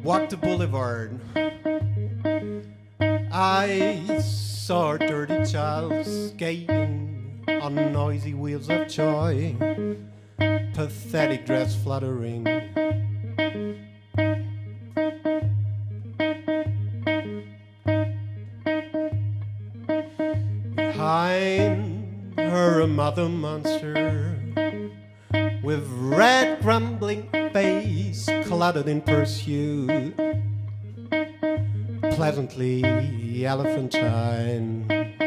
walked the boulevard. I saw a dirty child skating on noisy wheels of joy, pathetic dress fluttering. Behind her a mother monster with red grumbling face, cluttered in pursuit, pleasantly elephantine.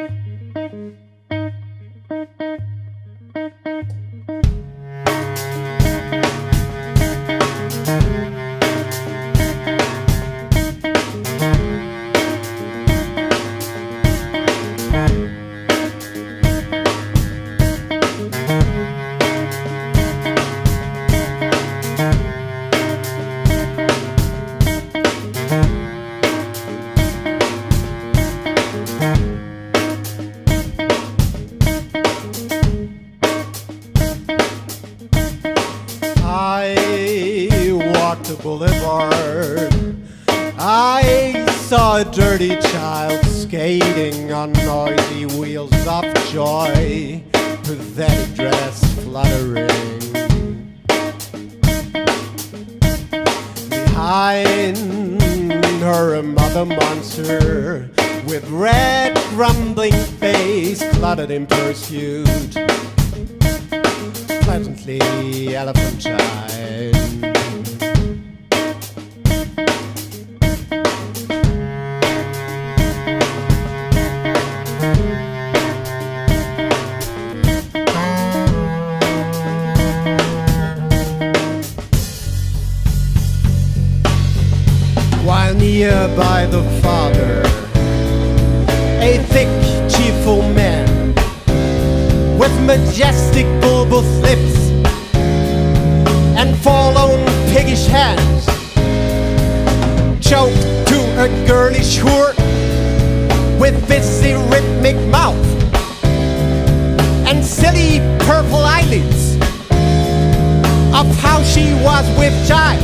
Boulevard, I saw a dirty child skating on noisy wheels of joy, pathetic dress fluttering. Behind her a mother monster with red grumbling face, cluttered in pursuit, pleasantly elephantine. While near by the father, a thick, cheerful man with majestic bulbous lips and forlorn piggish hands, choked to a girlish hoor with busy rhythmic mouth and silly purple eyelids, of how she was with child.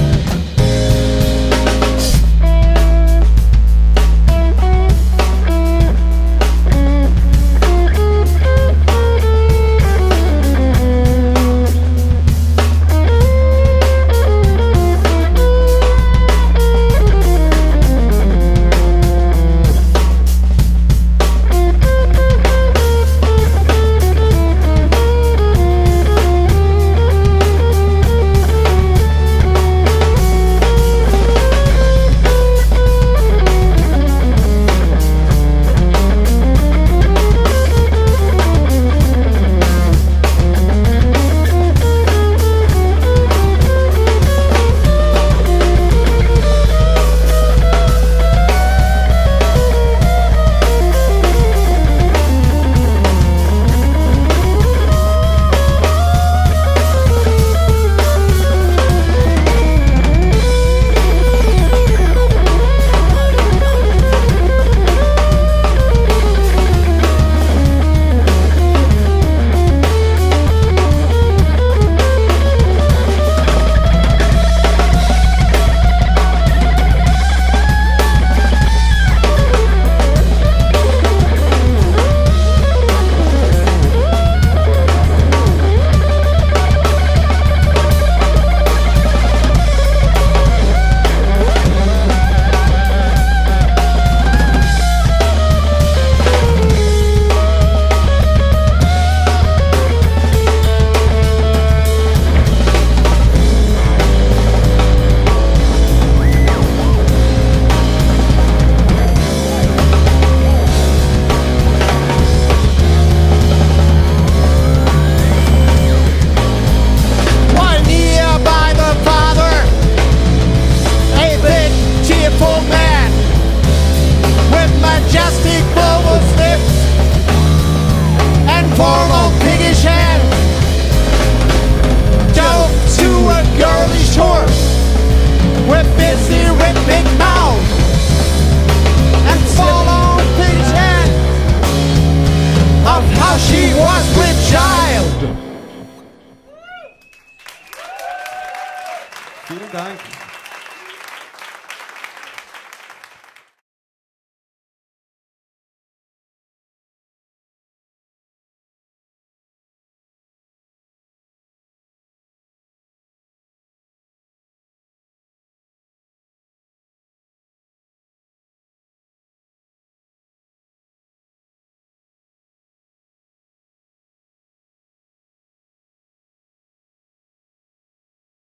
Vielen Dank.